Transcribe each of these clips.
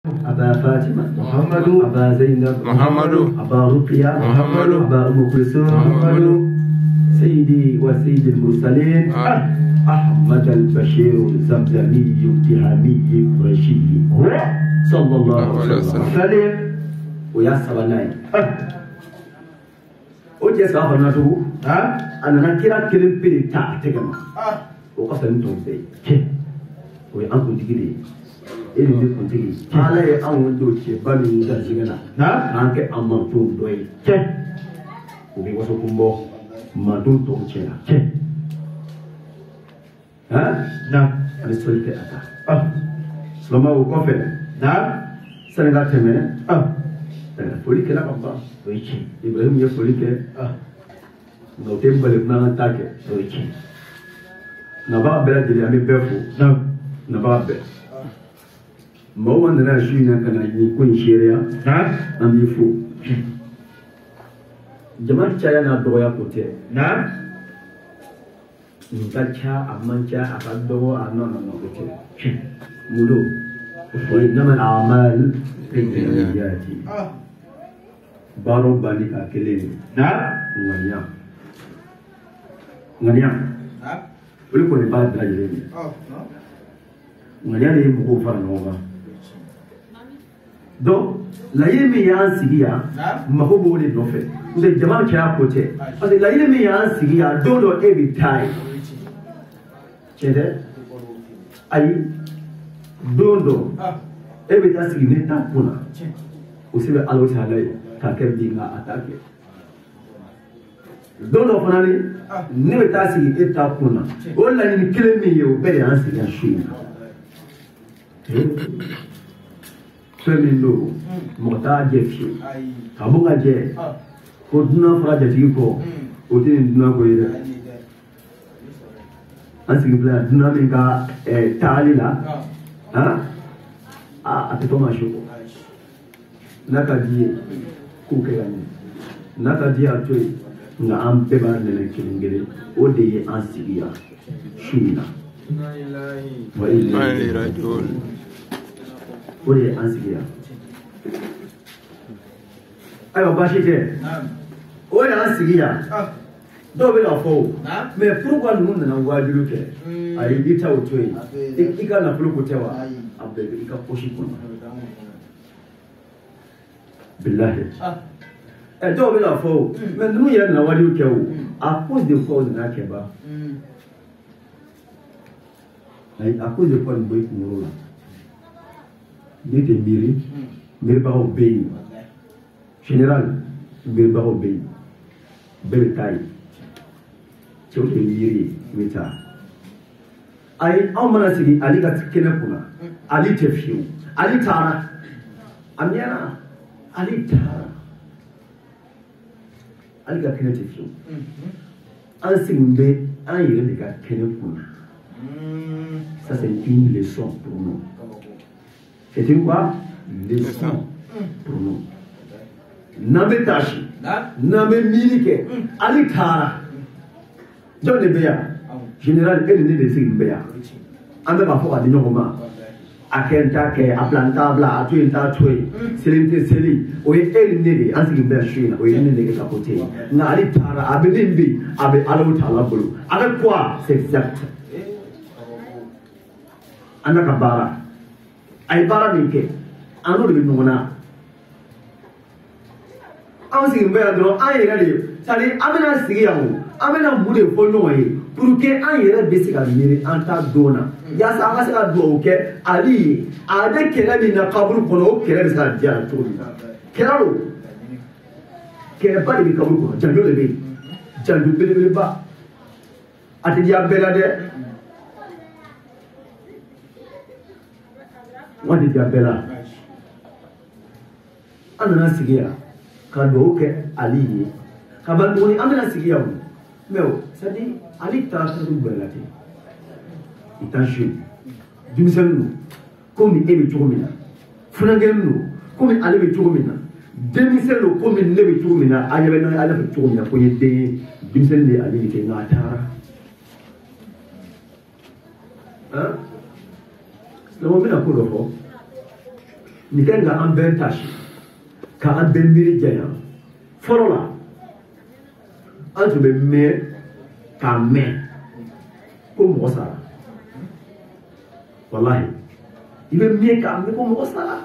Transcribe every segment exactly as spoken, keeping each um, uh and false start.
أبا فاطمة محمد أبا زينب محمد أبا رقية محمد أبا أم كلثوم محمد سيدي وسيد المرسلين أحمد البشير الزمزمي التهامي القرشي صلى الله عليه وسلم ويسر الناي أوجي سافر ناتو أنا نكرا كلم بيري تا تجمع وقصد نتوم بي ويأنكو تجري إلى ذلك تجري على أن دوتشي بني دزينا نانك أمانتو دوي وبي وسوكم بو ما دون تومشينا ها نعم أنا سولت أتا آه سلما وقفة نعم سنغا تمنى آه فوليك لا بابا ويجي إبراهيم يفوليك آه نوتين بالبنا تاكي ويجي نبأ بلاد اللي أمي بفو نعم نبأ بلاد ما هو أن راشينا كنا يكون شيريا نعم أمي فو جماعة شايا نادويا كوتي نعم نكالشا أمانشا أكادو أنا أنا كوتي مودو وإنما الأعمال بالنيات بارو بالي كاكلين نعم غنيا غنيا ولكن كوني بعد راجلين غنيا ليه مكوفر نوما donc la yemi yan sigiya mako bo le nofe use jama kya kote parce que la yemi yan sigiya dodo every time chede ay dodo every time sigi ne ta kuna usibe alo tala ka kerdi nga atake dodo fanani ne be ta sigi eta kuna wala ni kilemi yo be yan sigiya shina Femino, Mota Jeffy, Kabunga Je, Koduna Frajatico, Odin Nagoya. Ansigla, Dunamica, Talila, ah, at the Thomas Show. Nakadi, Kukan, Nakadi Atui, Nam Peba and Killing, Ode Ansigia, Shina. What is answer here? I will bash it here. What answer here? Double of four. May prove one woman and why you look at. I get out to it. It can approve whatever. I beg you can push it. Billahi. A double of four. When no year now what you kill. I put the cause in Akeba. I put the point break more. Dite miri, miri ba obey. General, miri ba obey. Bel tai. Chote miri mita. Ai amana sigi ali ka tikene kuna. Ali tefiu. Ali tara. Amiana ali tara. Ali ka kene tefiu. An singbe an yele ka kene kuna. Ça c'est une leçon pour nous. C'est une quoi? Leçon pour nous. Nabe tashi, nabe milike, ali tara. John de Béa, général, elle est née de Béa. Ame ba fo adi nyoma. Akenta ke aplanta bla atu ta tui. Selinte seli, oye elle est née de ansi Béa shina, oye née de kapote. Na ali tara abedimbi, abe alo tala bulu. Avec quoi? C'est exact. Anaka bara. Ay bara minke anu de nuna aw sigi mbaya do an yere de sali amena sigi yawo amena bude fo no yi pour que an yere be siga miri an ta dona ya sa ka siga do ke ali ade kele ni na kaburu kono kele be siga dia to ni kelalo kele ba de kaburu kono janjo de be janjo be be ba ati dia bela de What did you bella? Anna Sigia, Kadoke, Ali, Kabandoni, Anna Sigia. Mel, Sadi, Ali Taratu Bellati. Itashu, Jimsenu, come every two minutes. Funagenu, come Alevi two minutes. Demiselo, come never two minutes. I have no other two minutes for your day. Jimsen de Ali Natara. Huh? No woman a put of ni kan ga an bɛn taasi ka an bɛn miiri janya fɔlɔ la an tun bɛ mɛn k'a mɛn ko mɔgɔ sara walahi i bɛ mɛn k'a mɛn ko mɔgɔ sara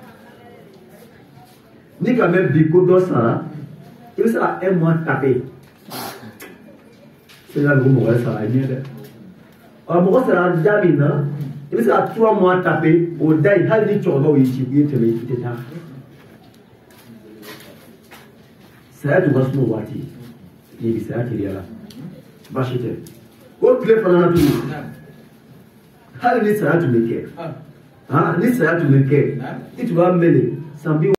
ni ka mɛn bi ko dɔ sara i bɛ se ka un mois taper c'est là que mɔgɔ sara a ɲɛ dɛ ɔ mɔgɔ sara da min na i bɛ se ka trois mois taper o da in hali ni cɛkɔrɔbaw y'i ci k'i ye tɛmɛ i tɛ taa saya tun ka suma o waati i bɛ saya teliya la baasi tɛ o tile fana na tuguni hali ni saya tun bɛ kɛ ni saya tun bɛ kɛ i tun b'a mɛn de san bi